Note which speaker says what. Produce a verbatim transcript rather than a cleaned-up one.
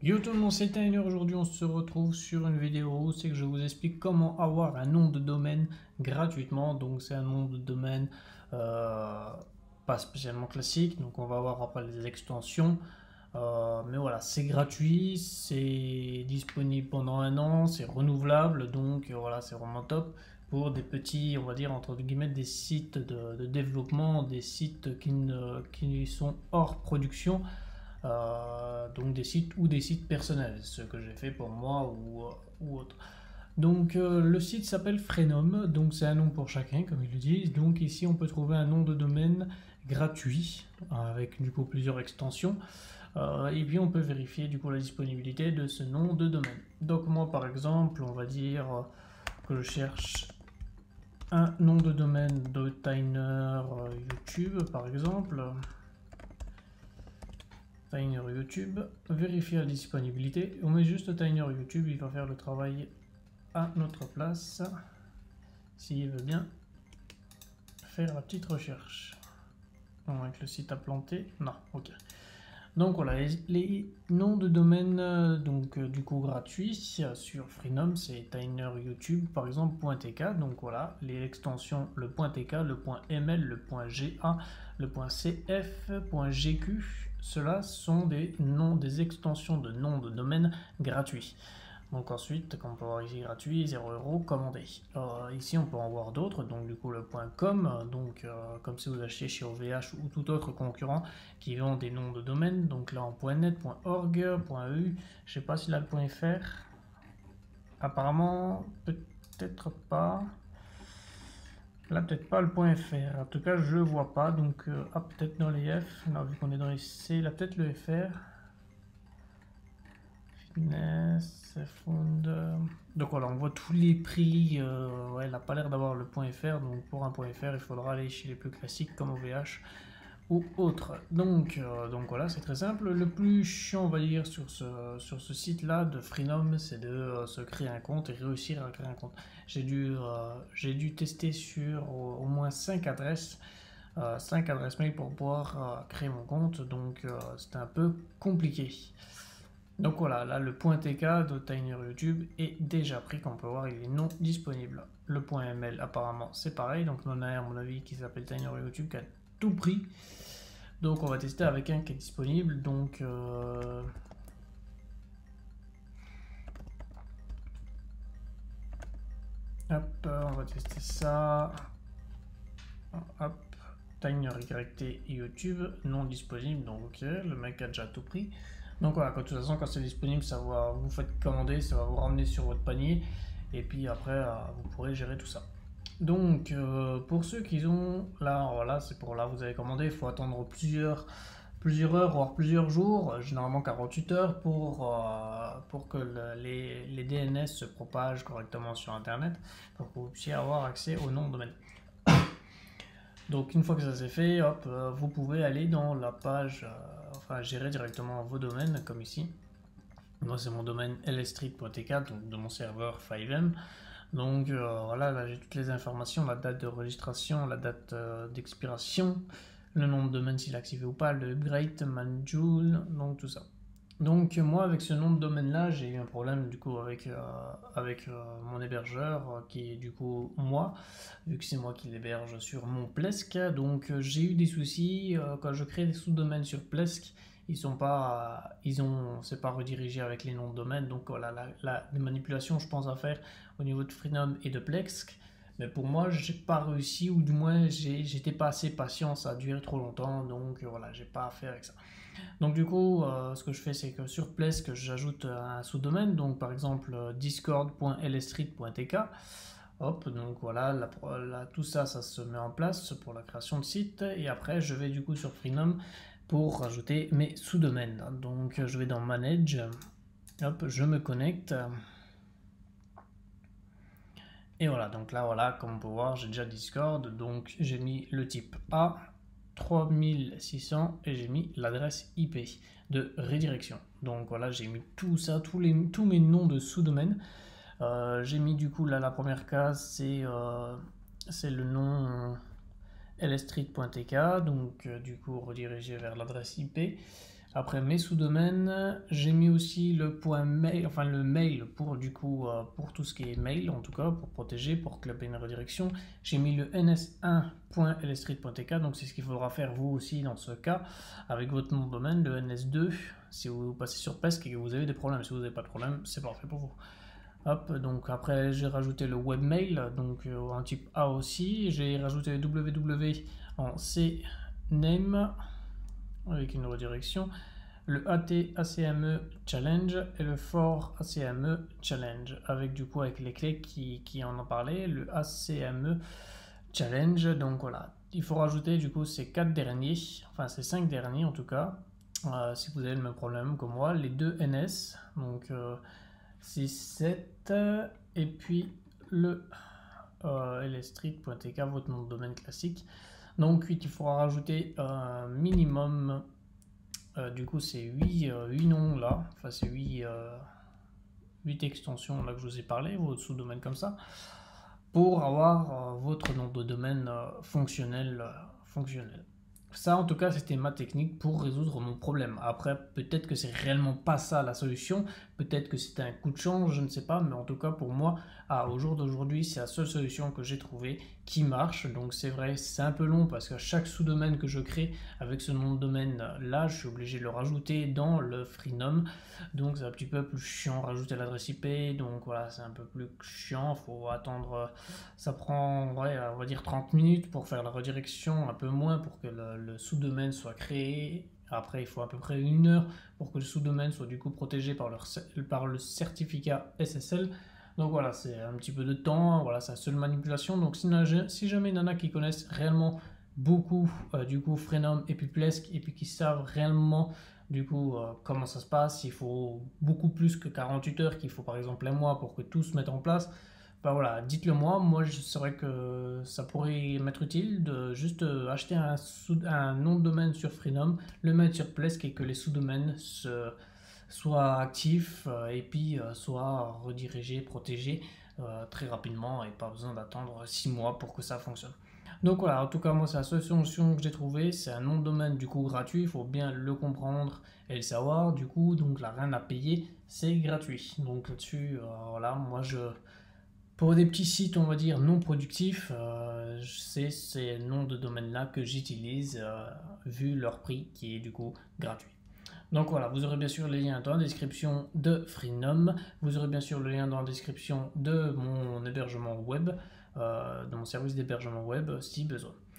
Speaker 1: Yo tout le monde, c'est Tyner. Aujourd'hui on se retrouve sur une vidéo où c'est que je vous explique comment avoir un nom de domaine gratuitement. Donc c'est un nom de domaine euh, pas spécialement classique, donc on va voir après les extensions. Euh, mais voilà, c'est gratuit, c'est disponible pendant un an, c'est renouvelable, donc euh, voilà, c'est vraiment top pour des petits, on va dire entre guillemets, des sites de, de développement, des sites qui, ne, qui sont hors production. Euh, donc des sites ou des sites personnels, ce que j'ai fait pour moi ou, ou autre. Donc euh, le site s'appelle Freenom, donc c'est un nom pour chacun comme ils le disent. Donc ici on peut trouver un nom de domaine gratuit avec du coup plusieurs extensions. Euh, et puis on peut vérifier du coup la disponibilité de ce nom de domaine. Donc moi par exemple on va dire que je cherche un nom de domaine de Tyner YouTube par exemple. Tyner YouTube, vérifier la disponibilité. On met juste Tyner YouTube, il va faire le travail à notre place. S'il veut bien faire la petite recherche. Bon, avec le site à planter, non, ok. Donc voilà, les, les noms de domaine donc euh, du coup gratuits sur Freenom, c'est Tyner YouTube par exemple .tk. Donc voilà, les extensions le .tk, le .ml, le .ga, le .cf, .gq. Ceux-là sont des noms, des extensions de noms de domaine gratuits. Donc ensuite, comme on peut voir ici, gratuit, zéro euros, commandé. Euh, ici, on peut en voir d'autres, donc du coup le .com, donc euh, comme si vous achetiez chez O V H ou tout autre concurrent qui vend des noms de domaine. Donc là, en .net, .org, .eu, je sais pas s'il a le .fr. Apparemment, peut-être pas. Là, peut-être pas le .fr. En tout cas, je vois pas. Donc, euh, ah, peut-être dans les F. Là, vu qu'on est dans les C, là, peut-être le F R. Fitness, Fund. Donc voilà, on voit tous les prix. Euh, ouais, elle n'a pas l'air d'avoir le .fr. Donc, pour un .fr, il faudra aller chez les plus classiques comme O V H ou autre. Donc, euh, donc voilà, c'est très simple. Le plus chiant, on va dire, sur ce, sur ce site-là de Freenom, c'est de euh, se créer un compte et réussir à créer un compte. J'ai dû, euh, j'ai dû tester sur au, au moins cinq adresses, euh, cinq adresses mail pour pouvoir euh, créer mon compte. Donc, euh, c'était un peu compliqué. Donc voilà, là le .tk de Tyner YouTube est déjà pris, comme on peut voir, il est non disponible. Le .ml apparemment c'est pareil, donc on a un à mon avis qui s'appelle Tyner YouTube qui a tout pris. Donc on va tester avec un qui est disponible. Donc euh... hop, on va tester ça. Hop, Tyner Y T YouTube non disponible. Donc ok, le mec a déjà tout pris. Donc voilà, de toute façon quand c'est disponible, ça va vous faites commander, ça va vous ramener sur votre panier. Et puis après, euh, vous pourrez gérer tout ça. Donc, euh, pour ceux qui ont, là, voilà, c'est pour là, vous avez commandé, il faut attendre plusieurs, plusieurs heures, voire plusieurs jours, généralement quarante-huit heures, pour, euh, pour que le, les, les D N S se propagent correctement sur Internet, pour que vous puissiez avoir accès au nom de domaine. Donc, une fois que ça c'est fait, hop, euh, vous pouvez aller dans la page, euh, enfin, gérer directement vos domaines, comme ici. Moi, c'est mon domaine l s street point t k, donc de mon serveur cinq M. Donc euh, voilà, là j'ai toutes les informations, la date de registration, la date euh, d'expiration, le nom de domaine s'il est activé ou pas, le upgrade, manjoule, donc tout ça. Donc moi avec ce nom de domaine là, j'ai eu un problème du coup avec, euh, avec euh, mon hébergeur euh, qui est du coup moi, vu que c'est moi qui l'héberge sur mon Plesk. Donc euh, j'ai eu des soucis euh, quand je crée des sous-domaines sur Plesk. Ils sont pas, ils ont, c'est pas redirigé avec les noms de domaine, donc voilà, la, la, les manipulations, je pense à faire au niveau de Freenom et de Plesk, mais pour moi, j'ai pas réussi, ou du moins, j'étais pas assez patient, ça a duré trop longtemps, donc voilà, j'ai pas à faire avec ça. Donc du coup, euh, ce que je fais, c'est que sur Plesk, j'ajoute un sous-domaine, donc par exemple discord point l s street point t k. Hop, donc voilà, la, la, tout ça, ça se met en place pour la création de site, et après, je vais du coup sur Freenom pour rajouter mes sous-domaines. Donc je vais dans Manage, hop, je me connecte. Et voilà, donc là, voilà, comme on peut voir, j'ai déjà Discord, donc j'ai mis le type A, trois mille six cents, et j'ai mis l'adresse I P de redirection. Donc voilà, j'ai mis tout ça, tous, les, tous mes noms de sous-domaines. Euh, j'ai mis du coup, là, la première case, c'est euh, le nom l s street point t k, donc euh, du coup redirigé vers l'adresse I P. Après mes sous-domaines, j'ai mis aussi le point mail, enfin le mail pour du coup euh, pour tout ce qui est mail en tout cas pour protéger, pour clubber une redirection. J'ai mis le n s un point l s street point t k, donc c'est ce qu'il faudra faire vous aussi dans ce cas avec votre nom de domaine, le n s deux si vous passez sur Pesque et que vous avez des problèmes. Si vous n'avez pas de problème, c'est parfait pour vous. Hop, donc après j'ai rajouté le webmail, donc euh, un type A aussi. J'ai rajouté le www en cname avec une redirection, le A T A C M E Challenge et le for A C M E Challenge, avec du coup avec les clés qui, qui en ont parlé, le A C M E Challenge. Donc voilà, il faut rajouter du coup ces quatre derniers, enfin ces cinq derniers en tout cas, euh, si vous avez le même problème que moi, les deux N S, donc euh, six, sept, et puis le euh, l s street point t k, votre nom de domaine classique. Donc il faudra rajouter un minimum, euh, du coup c'est huit, euh, huit noms là, enfin c'est huit, euh, huit extensions là que je vous ai parlé, votre sous-domaine comme ça, pour avoir euh, votre nom de domaine euh, fonctionnel, euh, fonctionnel. Ça en tout cas c'était ma technique pour résoudre mon problème. Après peut-être que c'est réellement pas ça la solution, peut-être que c'était un coup de chance, je ne sais pas, mais en tout cas pour moi, ah, au jour d'aujourd'hui c'est la seule solution que j'ai trouvée qui marche. Donc c'est vrai, c'est un peu long parce que chaque sous-domaine que je crée avec ce nom de domaine là, je suis obligé de le rajouter dans le Freenom, donc c'est un petit peu plus chiant, rajouter l'adresse I P, donc voilà c'est un peu plus chiant, faut attendre, ça prend ouais, on va dire trente minutes pour faire la redirection, un peu moins pour que le, le sous-domaine soit créé. Après, il faut à peu près une heure pour que le sous-domaine soit du coup protégé par le, par le certificat S S L. Donc voilà, c'est un petit peu de temps, voilà, c'est la seule manipulation. Donc si, si jamais il y en a qui connaissent réellement beaucoup euh, du coup Freenom et puis Plesk et puis qui savent réellement du coup euh, comment ça se passe, il faut beaucoup plus que quarante-huit heures, qu'il faut par exemple un mois pour que tout se mette en place. Ben voilà, dites-le moi, moi je saurais que ça pourrait m'être utile de juste acheter un, sous, un nom de domaine sur Freenom, le mettre sur Plesk et que les sous-domaines se, soient actifs euh, et puis euh, soient redirigés, protégés euh, très rapidement et pas besoin d'attendre six mois pour que ça fonctionne. Donc voilà, en tout cas moi c'est la seule solution que j'ai trouvée, c'est un nom de domaine du coup gratuit, il faut bien le comprendre et le savoir, du coup donc là rien à payer, c'est gratuit. Donc là-dessus, euh, voilà, moi je... Pour des petits sites, on va dire, non productifs, euh, c'est ces noms de domaine-là que j'utilise, euh, vu leur prix qui est du coup gratuit. Donc voilà, vous aurez bien sûr les liens dans la description de Freenom, vous aurez bien sûr le lien dans la description de mon hébergement web, euh, de mon service d'hébergement web si besoin.